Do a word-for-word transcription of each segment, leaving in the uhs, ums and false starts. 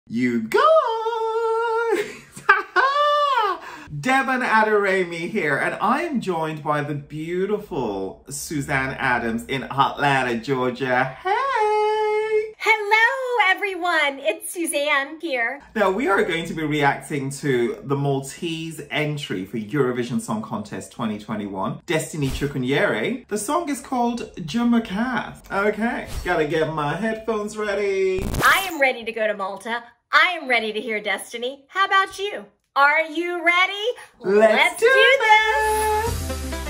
You guys! Devon Aderami here, and I am joined by the beautiful Suzanne Adams in Atlanta, Georgia. Hey! Hello, everyone. It's Suzanne here. Now, we are going to be reacting to the Maltese entry for Eurovision Song Contest twenty twenty-one, Destiny Chukwunyere. The song is called Jumoke. Okay, gotta get my headphones ready. I am ready to go to Malta. I am ready to hear Destiny. How about you? Are you ready? Let's, Let's do, do this!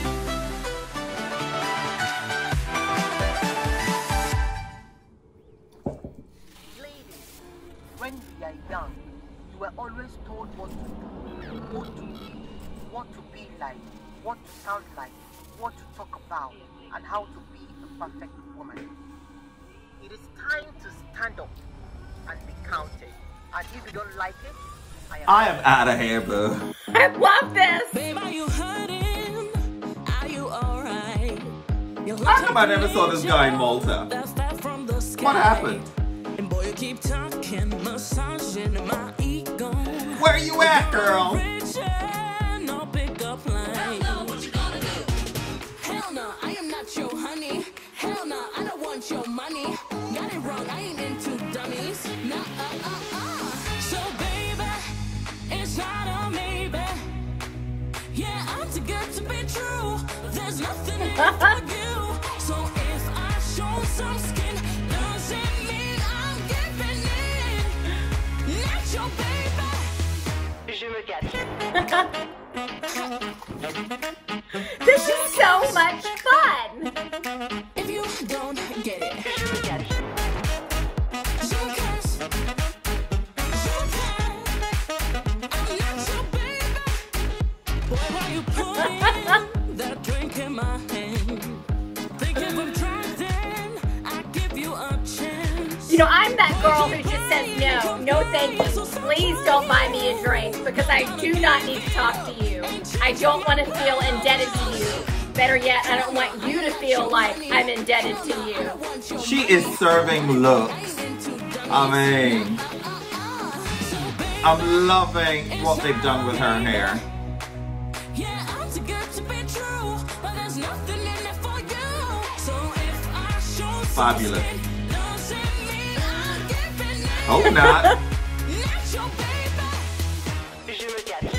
Ladies, when we are young, you were always told what to do, what to be, what to be like, what to sound like, what to talk about, and how to be a perfect woman. It is time to stand up and be counted. And if you don't like it, I am, I am out of here, boo. I love this. Babe, are you hurting? Are you alright? How come I never saw this guy in Malta? What happened? And boy, you keep talking, massaging my ego. Where you at, girl? No pickup line. Hell no, what you gonna do? Hell no, I am not your honey. Hell no, I don't want your money. Got it wrong, I ain't into dummies. Nah, uh, uh, uh. So baby, it's not a maybe. Yeah, I'm too good to be true. There's nothing in it for you. So if I show some skin, doesn't mean I'm giving in. Not your baby. Je me gâte. This is so much fun. If you don't get it, Je me gâte. you curse. You can. I'm not your baby. Boy, why you putting that drink in my hand? Think if I'm drunk, then I give you a chance. You know, I'm that girl who just says no, no thank you. Please don't buy me a drink because I do not need to talk to you. I don't want to feel indebted to you. Better yet, I don't want you to feel like I'm indebted to you. She is serving looks. I mean, I'm loving what they've done with her hair. Yeah, I'm too good to be true, but there's nothing in it for you. So if I show Fabulous. something, doesn't mean I'm giving in. Hope not. Not your baby. Je me gâte.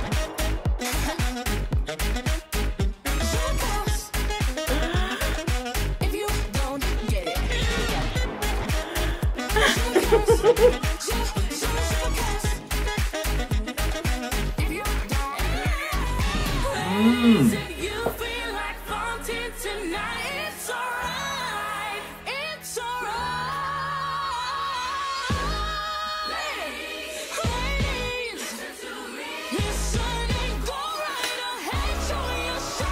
If you don't get it, Mm. you feel like fronting tonight. It's alright. It's alright. Ladies, ladies, listen to me. Listen and go right ahead. Show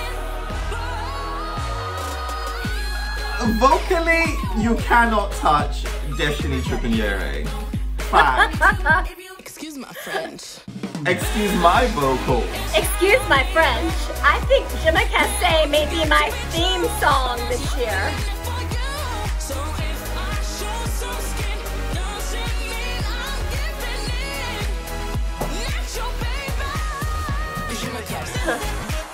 you're shining. Vocally, you cannot touch Destiny Chukwunyere. Fact. Excuse my French. Excuse my vocal. Excuse my French. I think Jumoke may be my theme song this year. So if I show some skin, doesn't mean I'm giving in. Not your baby. Je me casse.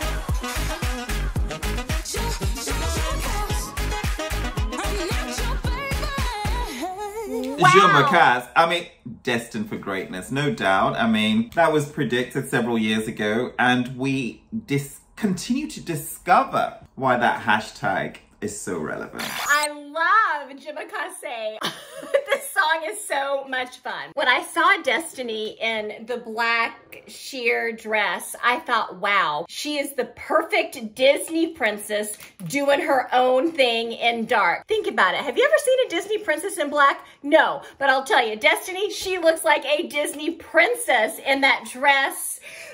Wow. Jumoke. I mean, destined for greatness, no doubt. I mean, that was predicted several years ago, and we dis continue to discover why that hashtag is so relevant. I love Jumoke. This song is so much fun. When I saw Destiny in the black sheer dress, I thought, wow, she is the perfect Disney princess doing her own thing in dark. Think about it. Have you ever seen a Disney princess in black? No, but I'll tell you, Destiny, she looks like a Disney princess in that dress.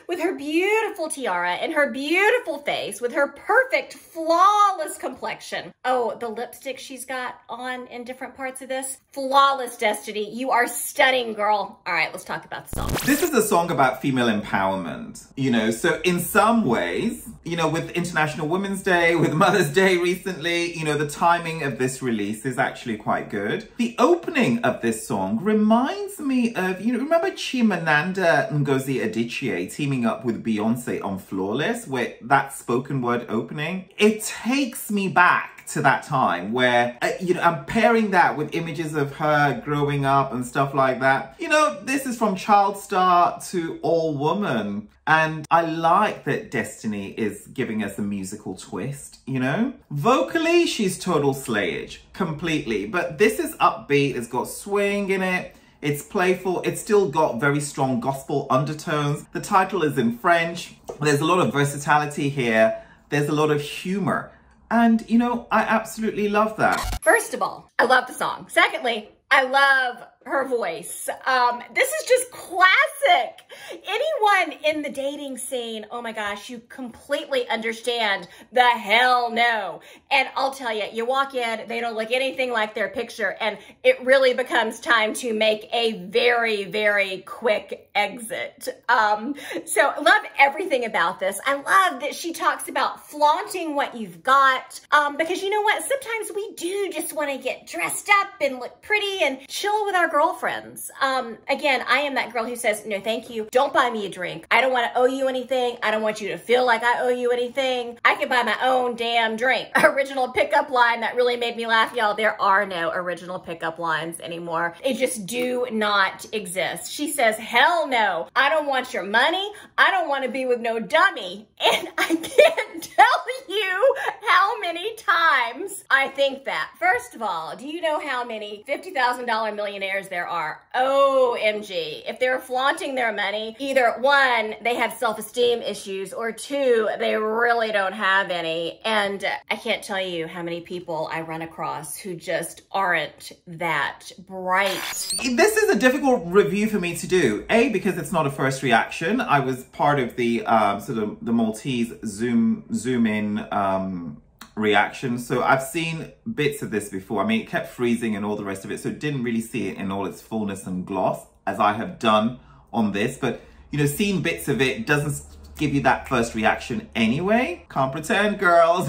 with her beautiful tiara and her beautiful face, with her perfect, flawless complexion. Oh, the lipstick she's got on in different parts of this. Flawless, Destiny. You are stunning, girl. All right, let's talk about the song. This is a song about female empowerment, you know, so in some ways, you know, with International Women's Day, with Mother's Day recently, you know, the timing of this release is actually quite good. The opening of this song reminds me of, you know, remember Chimamanda Ngozi Adichie teaming up with Beyonce on Flawless, with that spoken word opening? It takes me back to that time where, uh, you know, I'm pairing that with images of her growing up and stuff like that. You know, this is from Child Star to All Woman. And I like that Destiny is giving us a musical twist, you know? Vocally, she's total slayage, completely. But this is upbeat, it's got swing in it. It's playful, it's still got very strong gospel undertones. The title is in French. There's a lot of versatility here. There's a lot of humor. And, you know, I absolutely love that. First of all, I love the song. Secondly, I love her voice. Um, this is just classic. Anyone in the dating scene, oh my gosh, you completely understand the hell no. And I'll tell you, you walk in, they don't look anything like their picture, and it really becomes time to make a very, very quick exit. Um, so love everything about this. I love that she talks about flaunting what you've got, um, because you know what? Sometimes we do just want to get dressed up and look pretty and chill with our girlfriends. Um, again, I am that girl who says, no, thank you. Don't buy me a drink. I don't want to owe you anything. I don't want you to feel like I owe you anything. I can buy my own damn drink. Original pickup line that really made me laugh, y'all. There are no original pickup lines anymore. They just do not exist. She says, hell no. I don't want your money. I don't want to be with no dummy. And I can't tell you how many times I think that. First of all, do you know how many fifty thousand dollar millionaires there are? O M G. If they're flaunting their money, either one, they have self-esteem issues, or two, they really don't have any. And I can't tell you how many people I run across who just aren't that bright. This is a difficult review for me to do. A, because it's not a first reaction. I was part of the um, sort of the Maltese zoom zoom in um, reaction. So I've seen bits of this before. I mean, it kept freezing and all the rest of it. So didn't really see it in all its fullness and gloss as I have done on this. But, you know, seeing bits of it doesn't give you that first reaction anyway. Can't pretend, girls.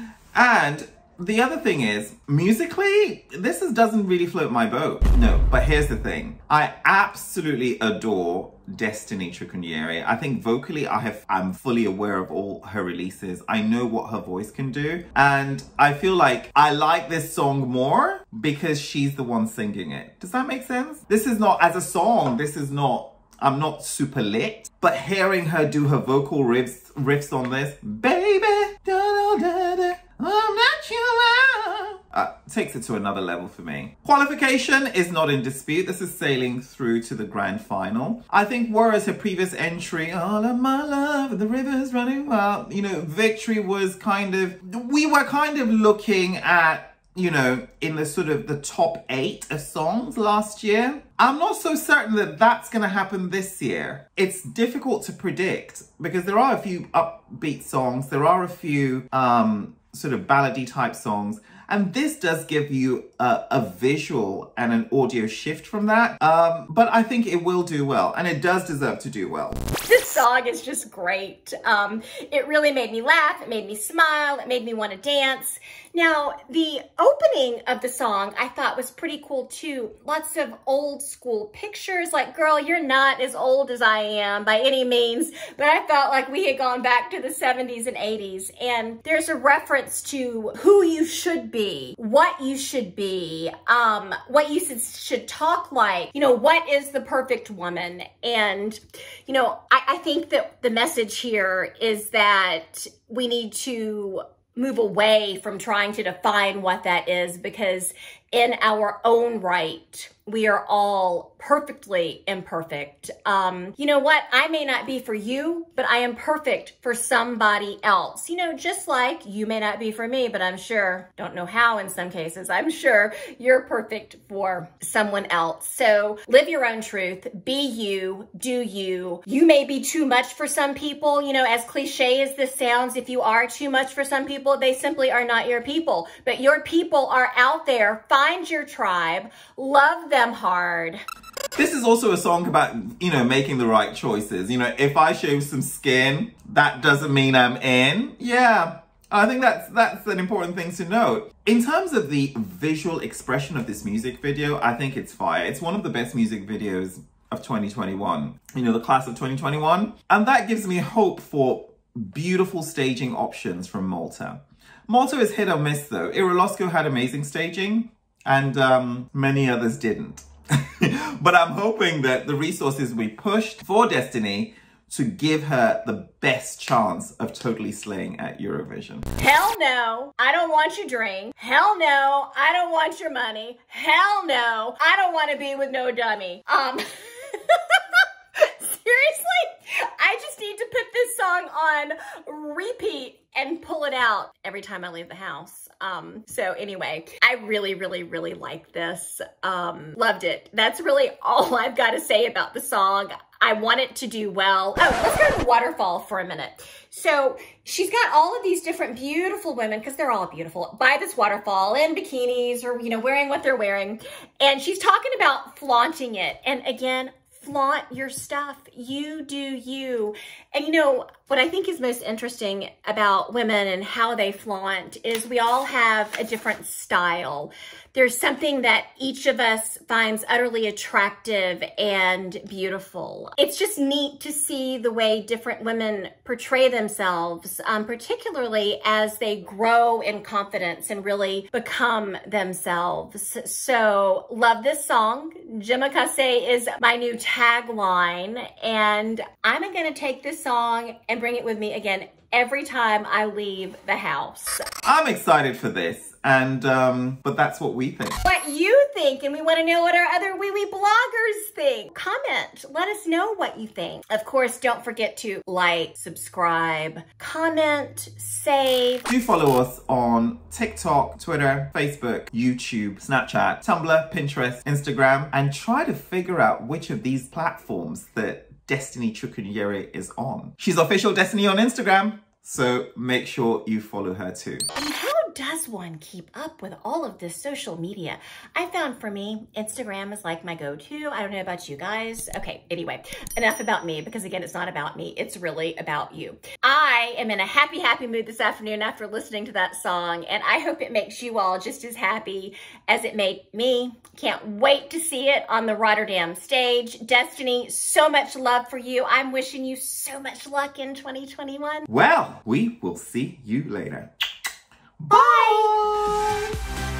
And the other thing is, musically, this is, doesn't really float my boat. No, but here's the thing. I absolutely adore Destiny Chukwunyere. I think vocally, I have, I'm fully aware of all her releases. I know what her voice can do. And I feel like I like this song more because she's the one singing it. Does that make sense? This is not, as a song, this is not, I'm not super lit. But hearing her do her vocal riffs, riffs on this, baby, da, da, da, da, I'm not you uh, takes it to another level for me. Qualification is not in dispute. This is sailing through to the grand final. I think whereas her previous entry, all of my love, the river's running wild, you know, Victory was kind of, we were kind of looking at, you know, in the sort of the top eight of songs last year. I'm not so certain that that's going to happen this year. It's difficult to predict because there are a few upbeat songs. There are a few um, sort of ballady type songs. And this does give you a, a visual and an audio shift from that. Um, but I think it will do well, and it does deserve to do well. This song is just great. Um, it really made me laugh. It made me smile. It made me want to dance. Now, the opening of the song I thought was pretty cool too. Lots of old school pictures. Like, girl, you're not as old as I am by any means, but I felt like we had gone back to the seventies and eighties. And there's a reference to who you should be, what you should be, um, what you should, should talk like, you know, what is the perfect woman? And, you know, I, I think that the message here is that we need to move away from trying to define what that is, because in our own right. We are all perfectly imperfect. Um, you know what? I may not be for you, but I am perfect for somebody else. You know, just like you may not be for me, but I'm sure, don't know how in some cases, I'm sure you're perfect for someone else. So live your own truth, be you, do you. You may be too much for some people. You know, as cliche as this sounds, if you are too much for some people, they simply are not your people. But your people are out there. Find your tribe, love them hard. This is also a song about, you know, making the right choices. You know, if I shave some skin, that doesn't mean I'm in. Yeah, I think that's that's an important thing to note. In terms of the visual expression of this music video, I think it's fire. It's one of the best music videos of twenty twenty-one. You know, the class of twenty twenty-one. And that gives me hope for beautiful staging options from Malta. Malta is hit or miss though. Irolosco had amazing staging and um, many others didn't. But I'm hoping that the resources we pushed for Destiny to give her the best chance of totally slaying at Eurovision. Hell no, I don't want your drink. Hell no, I don't want your money. Hell no, I don't want to be with no dummy. Um, seriously, I just need to put this song on repeat and pull it out every time I leave the house. Um, so anyway, I really, really, really like this. Um, loved it. That's really all I've got to say about the song. I want it to do well. Oh, let's go to the waterfall for a minute. So she's got all of these different beautiful women, because they're all beautiful, by this waterfall in bikinis or, you know, wearing what they're wearing. And she's talking about flaunting it. And again, flaunt your stuff. You do you. And you know, what I think is most interesting about women and how they flaunt is we all have a different style. There's something that each of us finds utterly attractive and beautiful. It's just neat to see the way different women portray themselves, um, particularly as they grow in confidence and really become themselves. So love this song. Je me casse is my new tagline, and I'm gonna take this song and bring it with me again every time I leave the house. I'm excited for this, and um, but that's what we think. What you think, and we want to know what our other wee wee bloggers think. Comment, let us know what you think. Of course, don't forget to like, subscribe, comment, save. Do follow us on TikTok, Twitter, Facebook, YouTube, Snapchat, Tumblr, Pinterest, Instagram, and try to figure out which of these platforms that Destiny Chukwunyere is on. She's official Destiny on Instagram, so make sure you follow her too. And how does one keep up with all of this social media? I found for me, Instagram is like my go-to. I don't know about you guys. Okay, anyway, enough about me, because again, it's not about me. It's really about you. I am in a happy, happy mood this afternoon after listening to that song, and I hope it makes you all just as happy as it made me. Can't wait to see it on the Rotterdam stage. Destiny, so much love for you. I'm wishing you so much luck in twenty twenty-one. Well, we will see you later. Bye.